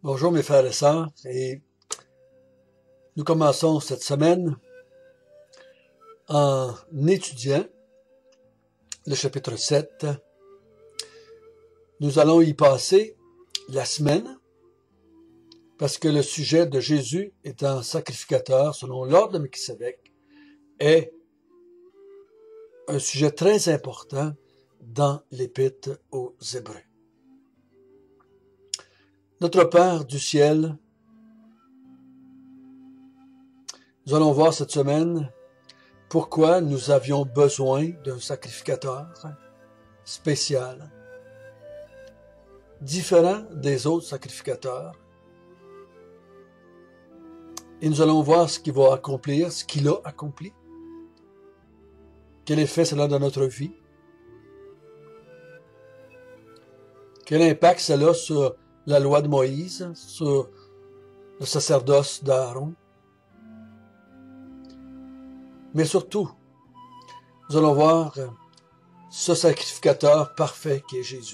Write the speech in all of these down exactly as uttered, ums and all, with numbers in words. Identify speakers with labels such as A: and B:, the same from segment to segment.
A: Bonjour mes frères et sœurs, et nous commençons cette semaine en étudiant le chapitre sept. Nous allons y passer la semaine parce que le sujet de Jésus étant sacrificateur selon l'ordre de Melchisédek est un sujet très important dans l'Épître aux Hébreux. Notre Père du ciel, nous allons voir cette semaine pourquoi nous avions besoin d'un sacrificateur spécial, différent des autres sacrificateurs. Et nous allons voir ce qu'il va accomplir, ce qu'il a accompli, quel effet cela a dans notre vie, quel impact cela a sur la loi de Moïse, sur le sacerdoce d'Aaron. Mais surtout, nous allons voir ce sacrificateur parfait qui est Jésus.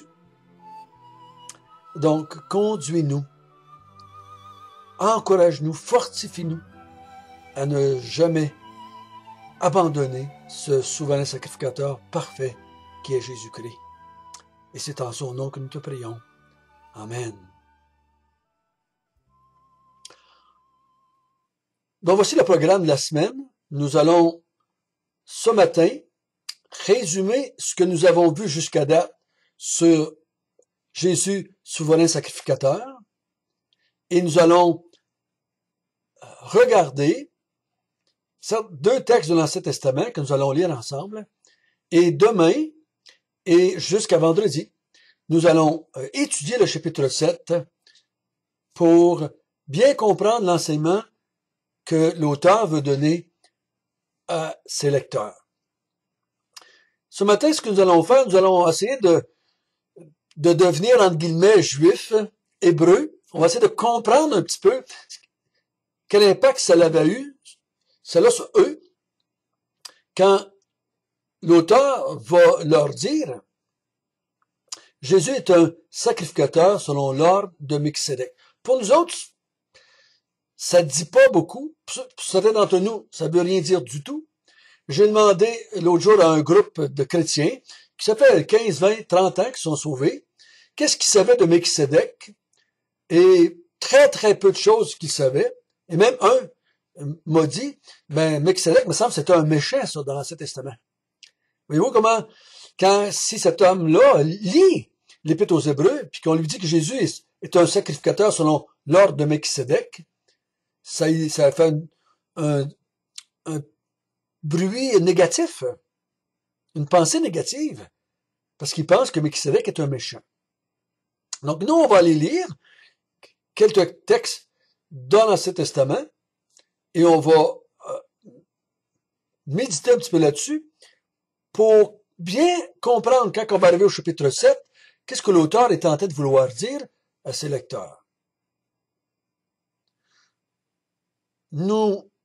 A: Donc, conduis-nous, encourage-nous, fortifie-nous à ne jamais abandonner ce souverain sacrificateur parfait qui est Jésus-Christ. Et c'est en son nom que nous te prions. Amen. Donc voici le programme de la semaine. Nous allons ce matin résumer ce que nous avons vu jusqu'à date sur Jésus, souverain sacrificateur. Et nous allons regarder deux textes de l'Ancien Testament que nous allons lire ensemble. Et demain, et jusqu'à vendredi, nous allons étudier le chapitre sept pour bien comprendre l'enseignement que l'auteur veut donner à ses lecteurs. Ce matin, ce que nous allons faire, nous allons essayer de, de devenir, entre guillemets, juifs, hébreux. On va essayer de comprendre un petit peu quel impact ça avait eu, cela sur eux, quand l'auteur va leur dire Jésus est un sacrificateur selon l'ordre de Melchisédek. Pour nous autres, ça ne dit pas beaucoup. Pour certains d'entre nous, ça ne veut rien dire du tout. J'ai demandé l'autre jour à un groupe de chrétiens, qui ça fait quinze, vingt, trente ans qui sont sauvés, qu'est-ce qu'ils savaient de Melchisédek? Et très, très peu de choses qu'ils savaient. Et même un m'a dit, ben, Melchisédek, me semble, c'était un méchant, ça, dans l'Ancien Testament. Voyez-vous comment, quand, si cet homme-là lit l'Épître aux Hébreux, puis qu'on lui dit que Jésus est, est un sacrificateur selon l'ordre de Melchisédek, ça, ça fait un, un, un bruit négatif, une pensée négative, parce qu'il pense que Melchisédek est un méchant. Donc nous, on va aller lire quelques textes dans l'Ancien Testament, et on va euh, méditer un petit peu là-dessus, pour bien comprendre, quand on va arriver au chapitre sept, qu'est-ce que l'auteur est en train de vouloir dire à ses lecteurs. Nous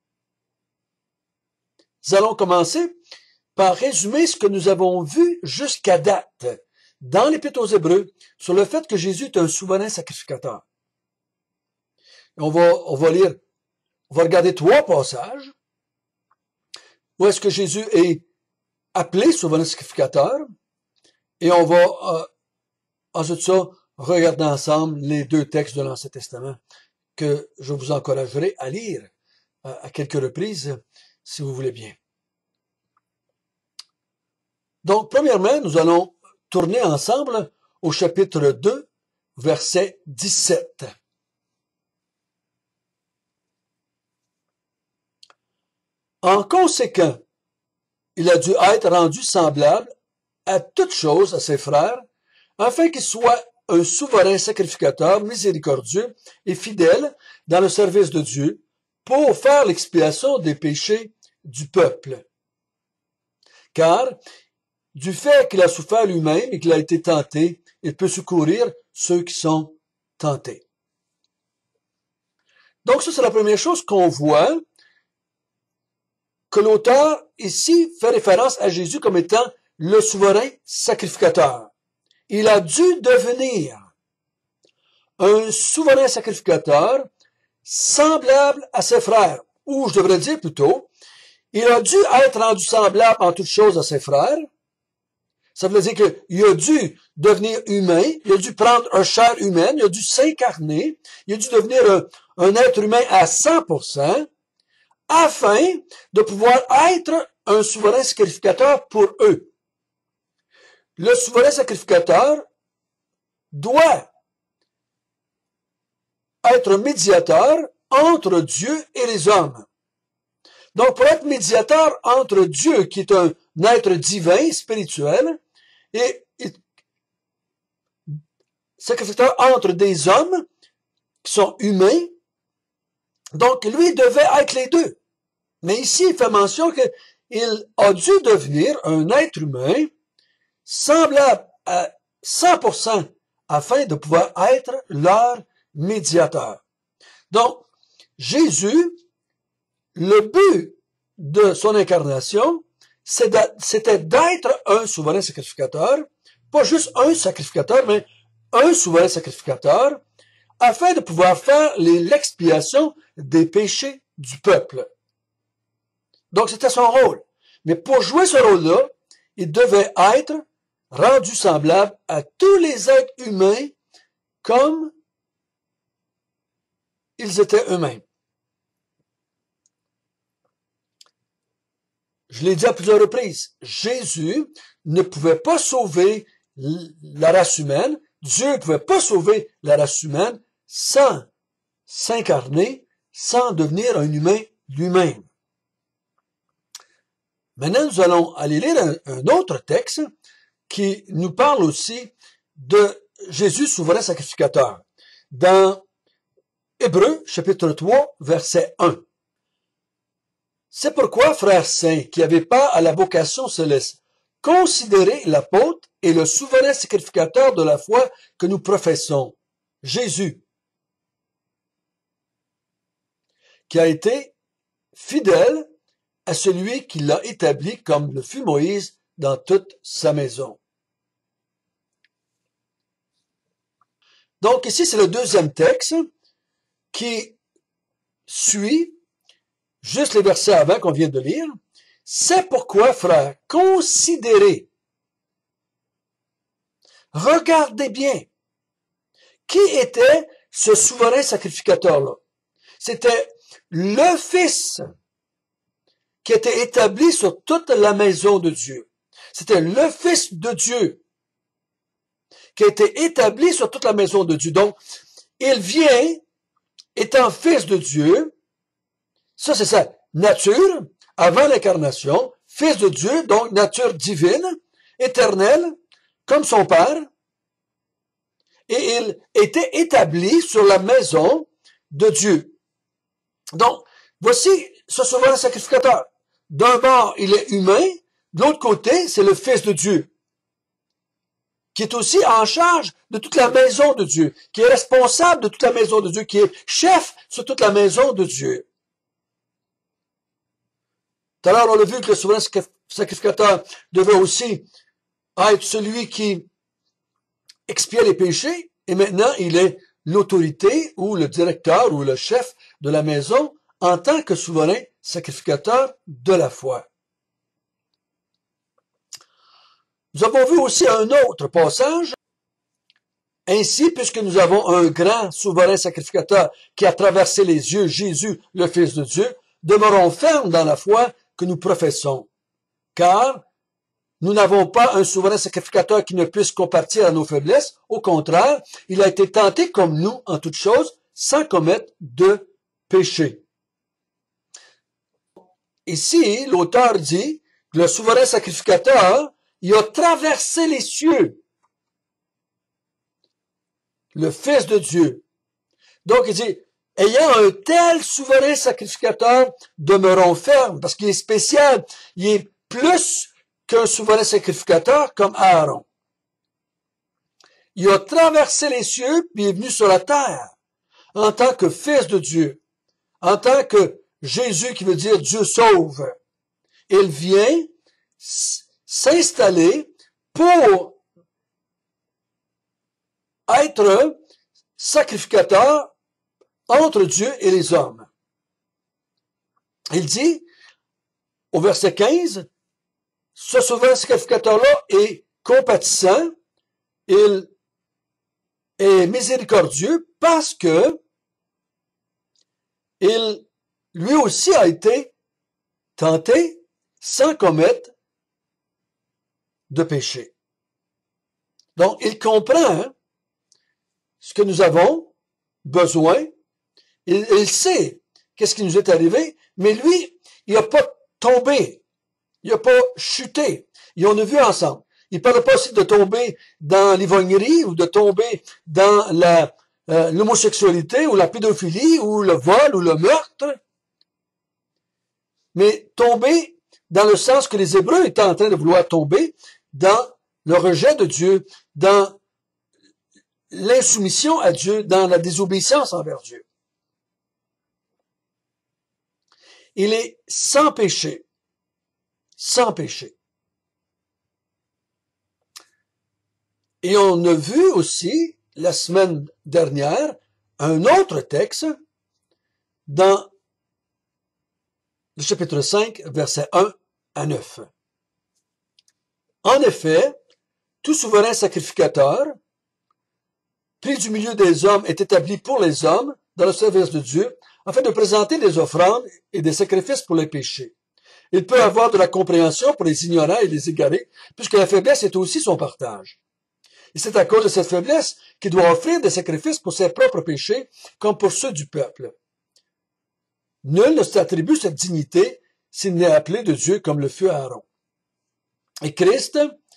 A: allons commencer par résumer ce que nous avons vu jusqu'à date dans l'Épître aux Hébreux sur le fait que Jésus est un souverain sacrificateur. On va, on va lire, on va regarder trois passages où est-ce que Jésus est appelé souverain sacrificateur, et on va euh, ensuite ça regarder ensemble les deux textes de l'Ancien Testament que je vous encouragerai à lire euh, à quelques reprises si vous voulez bien. Donc premièrement, nous allons tourner ensemble au chapitre deux, verset dix-sept. En conséquent, il a dû être rendu semblable à toutes choses à ses frères, afin qu'il soit un souverain sacrificateur miséricordieux et fidèle dans le service de Dieu, pour faire l'expiation des péchés du peuple. Car, du fait qu'il a souffert lui-même et qu'il a été tenté, il peut secourir ceux qui sont tentés. Donc ça, c'est la première chose qu'on voit, que l'auteur ici fait référence à Jésus comme étant le souverain sacrificateur. Il a dû devenir un souverain sacrificateur semblable à ses frères. Ou, je devrais dire plutôt, il a dû être rendu semblable en toutes choses à ses frères. Ça veut dire qu'il a dû devenir humain, il a dû prendre une chair humaine, il a dû s'incarner, il a dû devenir un, un être humain à cent pour cent, afin de pouvoir être un souverain sacrificateur pour eux. Le souverain sacrificateur doit être médiateur entre Dieu et les hommes. Donc, pour être médiateur entre Dieu, qui est un être divin, spirituel, et, et sacrificateur entre des hommes qui sont humains, donc lui devait être les deux. Mais ici, il fait mention qu'il a dû devenir un être humain semblable à cent pour cent afin de pouvoir être leur médiateur. Donc, Jésus, le but de son incarnation, c'était d'être un souverain sacrificateur, pas juste un sacrificateur, mais un souverain sacrificateur, afin de pouvoir faire l'expiation des péchés du peuple. Donc, c'était son rôle. Mais pour jouer ce rôle-là, il devait être rendu semblable à tous les êtres humains comme ils étaient eux-mêmes. Je l'ai dit à plusieurs reprises, Jésus ne pouvait pas sauver la race humaine, Dieu ne pouvait pas sauver la race humaine sans s'incarner, sans devenir un humain lui-même. Maintenant, nous allons aller lire un, un autre texte qui nous parle aussi de Jésus souverain sacrificateur. Dans Hébreux, chapitre trois, verset un. C'est pourquoi, frères saints, qui n'avaient pas à la vocation céleste, considérez l'apôtre et le souverain sacrificateur de la foi que nous professons, Jésus, qui a été fidèle à celui qui l'a établi comme le fut Moïse dans toute sa maison. Donc ici, c'est le deuxième texte qui suit juste les versets avant qu'on vient de lire. C'est pourquoi, frères, considérez, regardez bien, qui était ce souverain sacrificateur-là? C'était le Fils qui était établi sur toute la maison de Dieu. C'était le Fils de Dieu qui a été établi sur toute la maison de Dieu. Donc, il vient, étant Fils de Dieu, ça c'est sa nature, avant l'incarnation, Fils de Dieu, donc nature divine, éternelle, comme son Père, et il était établi sur la maison de Dieu. Donc, voici ce souverain sacrificateur. D'un bord, il est humain, de l'autre côté, c'est le Fils de Dieu, qui est aussi en charge de toute la maison de Dieu, qui est responsable de toute la maison de Dieu, qui est chef sur toute la maison de Dieu. Tout à l'heure, on a vu que le souverain sacrificateur devait aussi être celui qui expiait les péchés, et maintenant, il est l'autorité ou le directeur ou le chef de la maison en tant que souverain sacrificateur de la foi. Nous avons vu aussi un autre passage. Ainsi, puisque nous avons un grand souverain sacrificateur qui a traversé les yeux, Jésus, le Fils de Dieu, demeurons fermes dans la foi que nous professons. Car nous n'avons pas un souverain sacrificateur qui ne puisse compatir à nos faiblesses. Au contraire, il a été tenté comme nous en toutes choses, sans commettre de péché. Ici, l'auteur dit que le souverain sacrificateur, il a traversé les cieux. Le Fils de Dieu. Donc, il dit, ayant un tel souverain sacrificateur, demeurons fermes, parce qu'il est spécial. Il est plus qu'un souverain sacrificateur comme Aaron. Il a traversé les cieux, puis il est venu sur la terre, en tant que Fils de Dieu, en tant que Jésus qui veut dire Dieu sauve. Il vient s'installer pour être sacrificateur entre Dieu et les hommes. Il dit, au verset quinze, ce souverain sacrificateur-là est compatissant, il est miséricordieux parce que il, lui aussi a été tenté sans commettre de péché. Donc, il comprend ce que nous avons besoin, il, il sait qu'est-ce qui nous est arrivé, mais lui, il n'a pas tombé, il n'a pas chuté. Et on a vu ensemble. Il ne parle pas aussi de tomber dans l'ivognerie ou de tomber dans la euh, l'homosexualité ou la pédophilie ou le vol ou le meurtre, mais tomber dans le sens que les Hébreux étaient en train de vouloir tomber, dans le rejet de Dieu, dans l'insoumission à Dieu, dans la désobéissance envers Dieu. Il est sans péché, sans péché. Et on a vu aussi, la semaine dernière, un autre texte dans le chapitre cinq, versets un à neuf. En effet, tout souverain sacrificateur, pris du milieu des hommes, est établi pour les hommes, dans le service de Dieu, afin de présenter des offrandes et des sacrifices pour les péchés. Il peut avoir de la compréhension pour les ignorants et les égarés, puisque la faiblesse est aussi son partage. Et c'est à cause de cette faiblesse qu'il doit offrir des sacrifices pour ses propres péchés, comme pour ceux du peuple. Nul ne s'attribue cette dignité s'il n'est appelé de Dieu comme le fut Aaron. Et Christ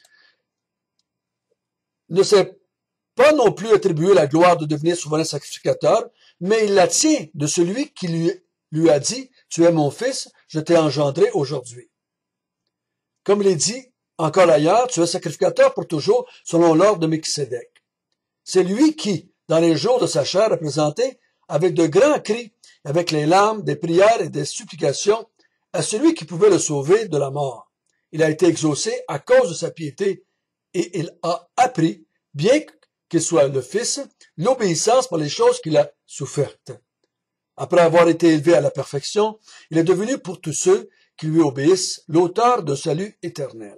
A: ne s'est pas non plus attribué la gloire de devenir souverain sacrificateur, mais il la tient de celui qui lui, lui a dit, « Tu es mon fils, je t'ai engendré aujourd'hui. » Comme il est dit encore ailleurs, tu es sacrificateur pour toujours, selon l'ordre de Melchisédek. C'est lui qui, dans les jours de sa chair, a présenté, avec de grands cris, avec les larmes, des prières et des supplications, à celui qui pouvait le sauver de la mort. Il a été exaucé à cause de sa piété, et il a appris, bien qu'il soit le Fils, l'obéissance pour les choses qu'il a souffertes. Après avoir été élevé à la perfection, il est devenu pour tous ceux qui lui obéissent l'auteur de salut éternel.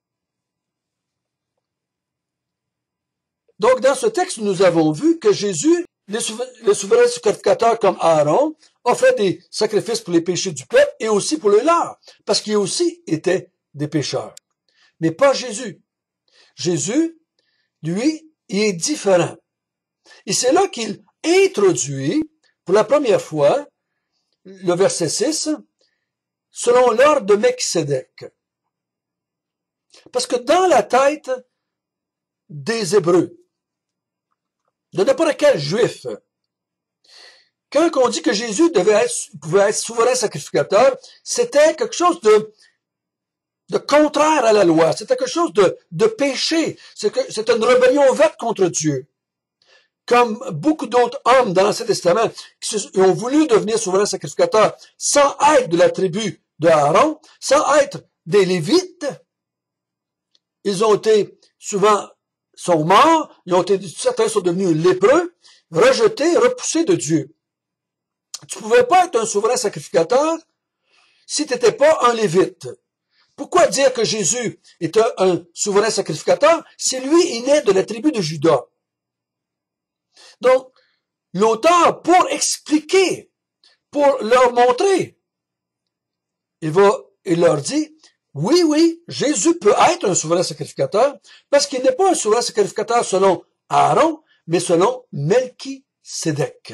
A: Donc, dans ce texte, nous avons vu que Jésus, le souverain sacrificateur comme Aaron, offrait des sacrifices pour les péchés du peuple et aussi pour le leur, parce qu'il aussi était des pécheurs. Mais pas Jésus. Jésus, lui, il est différent. Et c'est là qu'il introduit, pour la première fois, le verset six, selon l'ordre de Melchisédek. Parce que dans la tête des Hébreux, de n'importe quel juif, quand on dit que Jésus devait être, pouvait être souverain sacrificateur, c'était quelque chose de, de contraire à la loi, c'était quelque chose de, de péché, c'était une rébellion ouverte contre Dieu. Comme beaucoup d'autres hommes dans l'Ancien Testament qui ont voulu devenir souverains sacrificateurs sans être de la tribu de Aaron, sans être des Lévites, ils ont été souvent sont morts, ils ont été, certains sont devenus lépreux, rejetés, repoussés de Dieu. Tu pouvais pas être un souverain sacrificateur si tu n'étais pas un Lévite. Pourquoi dire que Jésus est un, un souverain sacrificateur si lui, il est de la tribu de Juda? Donc, l'auteur, pour expliquer, pour leur montrer, il va, il leur dit, oui, oui, Jésus peut être un souverain sacrificateur parce qu'il n'est pas un souverain sacrificateur selon Aaron, mais selon Melchisédek.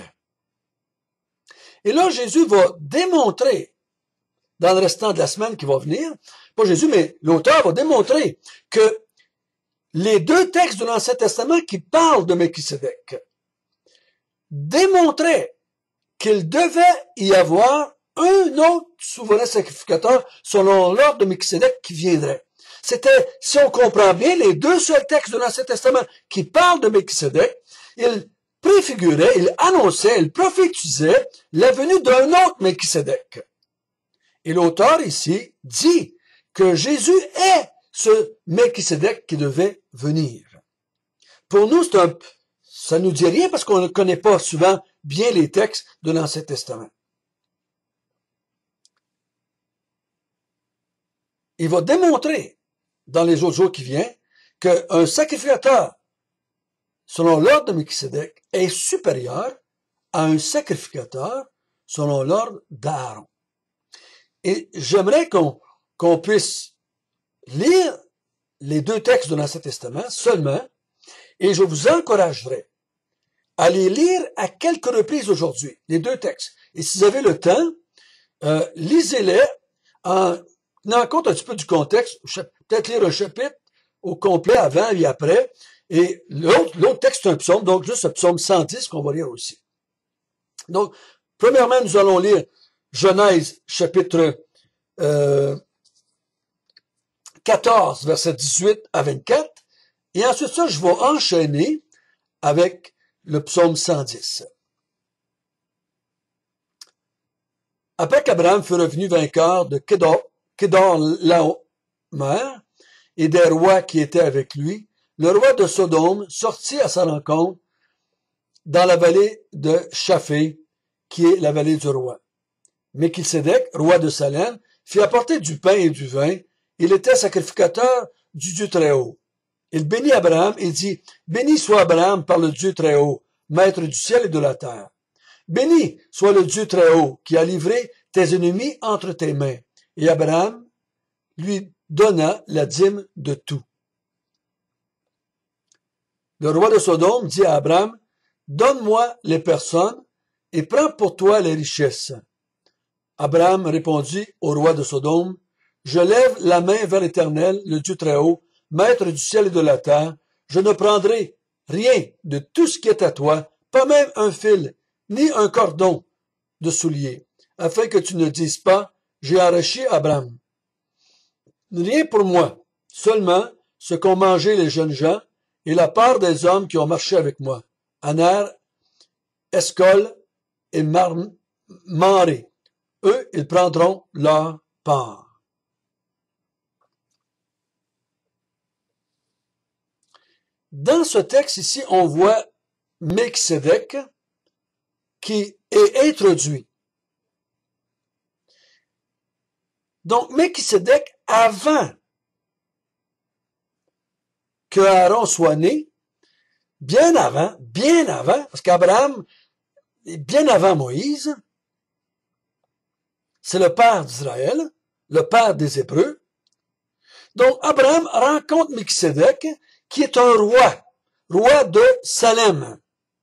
A: Et là, Jésus va démontrer, dans le restant de la semaine qui va venir, pas Jésus, mais l'auteur va démontrer que les deux textes de l'Ancien Testament qui parlent de Melchisédek démontraient qu'il devait y avoir un autre souverain sacrificateur selon l'ordre de Melchisédek qui viendrait. C'était, si on comprend bien, les deux seuls textes de l'Ancien Testament qui parlent de Melchisédek, ils préfiguraient, ils annonçaient, ils prophétisaient la venue d'un autre Melchisédek. Et l'auteur ici dit que Jésus est ce Melchisédek qui devait venir. Pour nous, c'est un, ça nous dit rien parce qu'on ne connaît pas souvent bien les textes de l'Ancien Testament. Il va démontrer dans les autres jours qui viennent qu'un sacrificateur, selon l'ordre de Melchisédek, est supérieur à un sacrificateur selon l'ordre d'Aaron. Et j'aimerais qu'on qu'on puisse lire les deux textes de l'Ancien Testament seulement, et je vous encouragerai à les lire à quelques reprises aujourd'hui, les deux textes. Et si vous avez le temps, euh, lisez-les en tenant compte un petit peu du contexte, peut-être lire un chapitre au complet avant et après, et l'autre l'autre texte c'est un psaume, donc juste le psaume cent dix qu'on va lire aussi. Donc, premièrement, nous allons lire Genèse chapitre euh, quatorze, versets dix-huit à vingt-quatre, et ensuite ça, je vais enchaîner avec le psaume cent dix. Après qu'Abraham fut revenu vainqueur de Kedor, Kedor-Laomer et des rois qui étaient avec lui, le roi de Sodome sortit à sa rencontre dans la vallée de Shaphé, qui est la vallée du roi. Melchisédek, roi de Salem, fit apporter du pain et du vin. Il était sacrificateur du Dieu Très-Haut. Il bénit Abraham et dit, « Béni soit Abraham par le Dieu Très-Haut, maître du ciel et de la terre. Béni soit le Dieu Très-Haut qui a livré tes ennemis entre tes mains. » Et Abraham lui donna la dîme de tout. Le roi de Sodome dit à Abraham, « Donne-moi les personnes et prends pour toi les richesses. » Abraham répondit au roi de Sodome, « Je lève la main vers l'Éternel, le Dieu Très-Haut, maître du ciel et de la terre. Je ne prendrai rien de tout ce qui est à toi, pas même un fil, ni un cordon de soulier, afin que tu ne dises pas, j'ai enrichi Abraham. Rien pour moi, seulement ce qu'ont mangé les jeunes gens et la part des hommes qui ont marché avec moi, Aner, Escol et Mamré. Eux, ils prendront leur part. » Dans ce texte ici, on voit Melchisédek qui est introduit. Donc, Melchisédek, avant que Aaron soit né, bien avant, bien avant, parce qu'Abraham, bien avant Moïse, c'est le père d'Israël, le père des Hébreux. Donc, Abraham rencontre Melchisédek, qui est un roi, roi de Salem,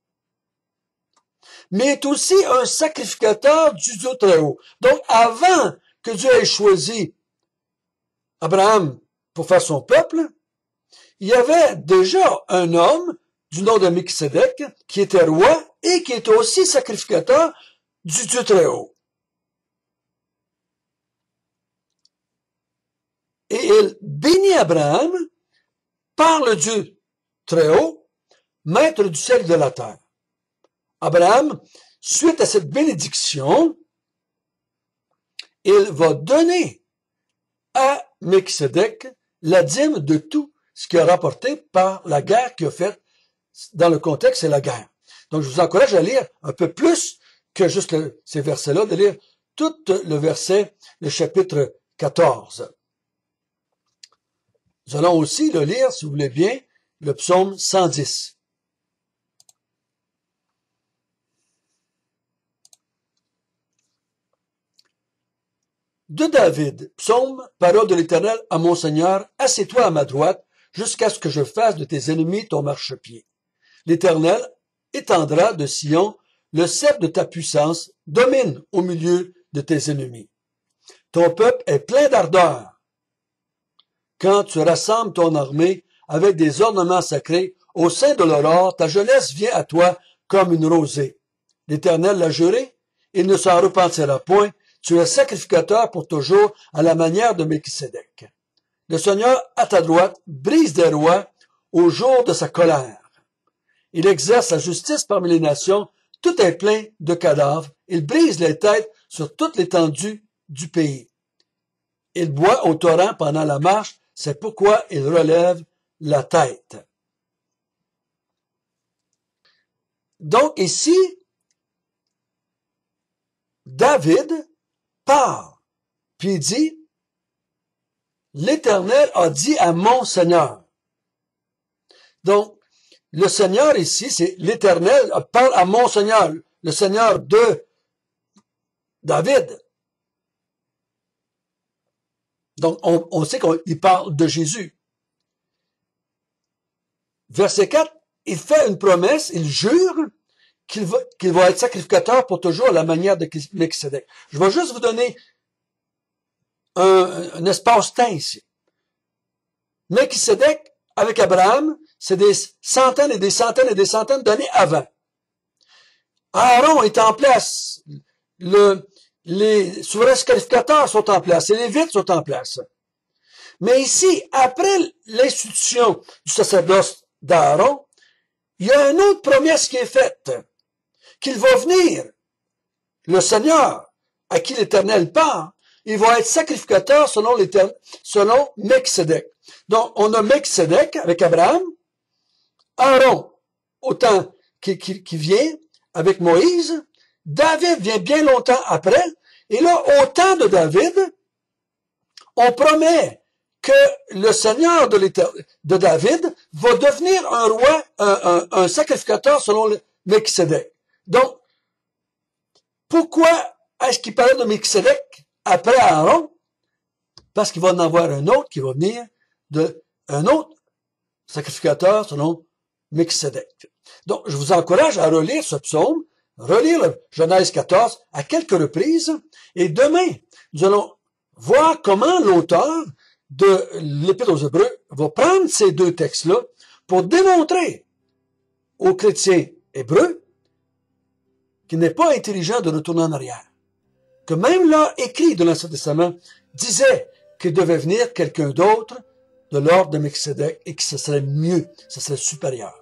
A: mais est aussi un sacrificateur du Dieu Très-Haut. Donc, avant que Dieu ait choisi Abraham pour faire son peuple, il y avait déjà un homme du nom de Melchisédek qui était roi et qui était aussi sacrificateur du Dieu Très-Haut. Et il bénit Abraham par le Dieu Très-Haut, maître du ciel et de la terre. Abraham, suite à cette bénédiction, il va donner à Melchisédek la dîme de tout ce qu'il a rapporté par la guerre qu'il a faite. Dans le contexte, c'est la guerre. Donc, je vous encourage à lire un peu plus que juste le, ces versets-là, de lire tout le verset, le chapitre quatorze. Nous allons aussi le lire, si vous voulez bien, le psaume cent dix. De David, psaume, parole de l'Éternel à mon Seigneur, assieds-toi à ma droite, jusqu'à ce que je fasse de tes ennemis ton marchepied. L'Éternel étendra de Sion le sceptre de ta puissance, domine au milieu de tes ennemis. Ton peuple est plein d'ardeur. Quand tu rassembles ton armée avec des ornements sacrés, au sein de l'aurore, ta jeunesse vient à toi comme une rosée. L'Éternel l'a juré, il ne s'en repentira point. Tu es sacrificateur pour toujours à la manière de Melchisédek. Le Seigneur, à ta droite, brise des rois au jour de sa colère. Il exerce la justice parmi les nations, tout est plein de cadavres. Il brise les têtes sur toute l'étendue du pays. Il boit au torrent pendant la marche, c'est pourquoi il relève la tête. Donc ici, David part, puis il dit, l'Éternel a dit à mon Seigneur. Donc, le Seigneur ici, c'est l'Éternel parle à mon Seigneur, le Seigneur de David. Donc, on, on sait qu'il parle de Jésus. Verset quatre, il fait une promesse, il jure qu'il va, qu'il va être sacrificateur pour toujours à la manière de Melchisédek. Je vais juste vous donner un, un espace-temps ici. Melchisédek, avec Abraham, c'est des centaines et des centaines et des centaines d'années avant. Aaron est en place. Le, les souverains sacrificateurs sont en place. Et les Lévites sont en place. Mais ici, après l'institution du sacerdoce d'Aaron, il y a une autre promesse qui est faite. Qu'il va venir, le Seigneur, à qui l'Éternel parle, il va être sacrificateur selon l'Éternel, selon Melchisédek. Donc, on a Melchisédek avec Abraham, Aaron, au temps qui, qui, qui vient, avec Moïse, David vient bien longtemps après, et là, au temps de David, on promet que le Seigneur de, de David va devenir un roi, un, un, un sacrificateur selon Melchisédek. Donc, pourquoi est-ce qu'il parlait de Melchisédek après Aaron? Parce qu'il va en avoir un autre qui va venir de un autre sacrificateur selon Melchisédek. Donc, je vous encourage à relire ce psaume, relire le Genèse quatorze à quelques reprises, et demain, nous allons voir comment l'auteur de l'Épître aux Hébreux va prendre ces deux textes-là pour démontrer aux chrétiens hébreux qu'il n'est pas intelligent de retourner en arrière. Que même là, écrit de l'Ancien Testament, disait qu'il devait venir quelqu'un d'autre de l'ordre de Melchisédek et que ce serait mieux, ce serait supérieur.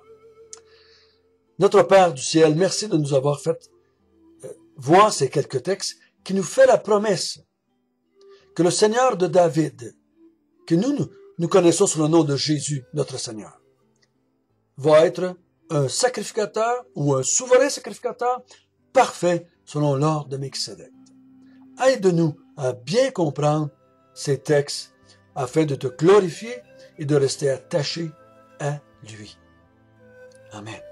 A: Notre Père du ciel, merci de nous avoir fait euh, voir ces quelques textes qui nous fait la promesse que le Seigneur de David, que nous, nous, nous connaissons sous le nom de Jésus, notre Seigneur, va être un sacrificateur ou un souverain sacrificateur parfait selon l'ordre de Melchisédek. Aide-nous à bien comprendre ces textes afin de te glorifier et de rester attaché à lui. Amen.